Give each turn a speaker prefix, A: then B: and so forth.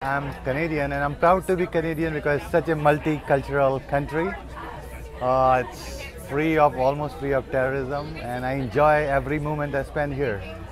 A: I'm Canadian and I'm proud to be Canadian because it's such a multicultural country. It's almost free of terrorism, and I enjoy every moment I spend here.